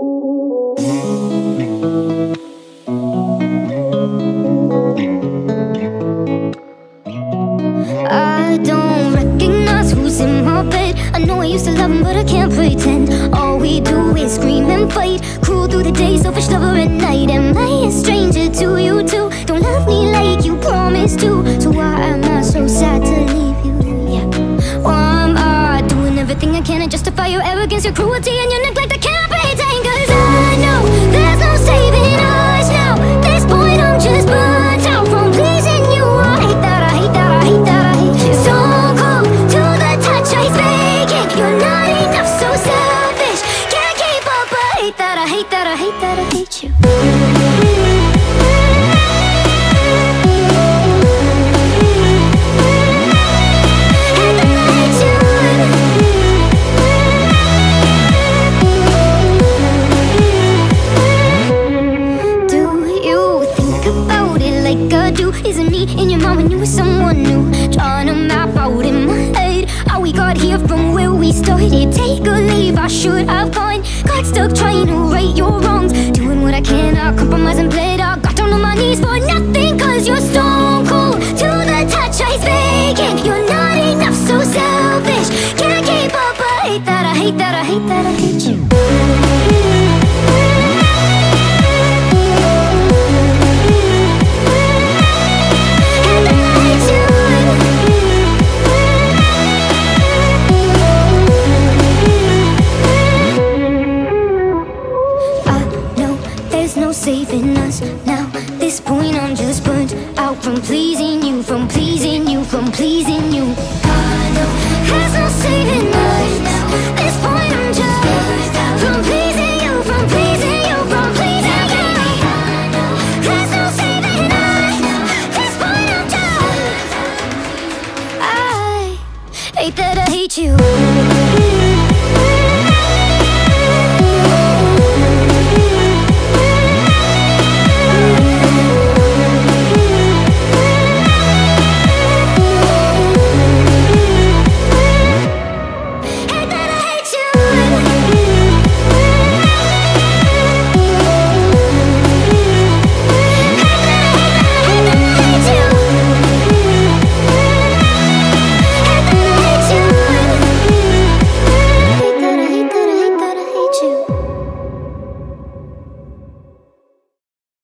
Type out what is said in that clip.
I don't recognize who's in my bed. I know I used to love him, but I can't pretend. All we do is scream and fight, cruel through the day, selfish lover at night. Am I a stranger to you too? Don't love me like you promised to. So why am I so sad to leave you? Yeah. Why am I doing everything I can to justify your arrogance, your cruelty, and your neglect? I can't pretend, 'cause I know there's no saving us now. At this point I'm just burnt out from pleasing you. I hate that, I hate that, I hate that, I hate you. So cold to the touch, ice vacant. You're not enough, so selfish. Can't keep up, I hate that, I hate that, I hate that, I hate you. Isn't me in your mind when you were someone new? Trying to map out in my head how we got here from where we started. Take a leave, I should have gone. Got stuck trying to right your wrongs, doing what I can, I compromise and bled. I got down on my knees for nothing, 'cause you're stone cold to the touch, ice vacant. You're not enough, so selfish. Can't keep up, I hate that, I hate that, I hate that, I hate you. Saving us now. This point I'm just burnt out from pleasing you, from pleasing you, from pleasing you. I know there's no saving us now. This point I'm just burnt out from pleasing you, from pleasing you, from pleasing you. I know there's no saving us now. This point I'm just I hate that I hate you.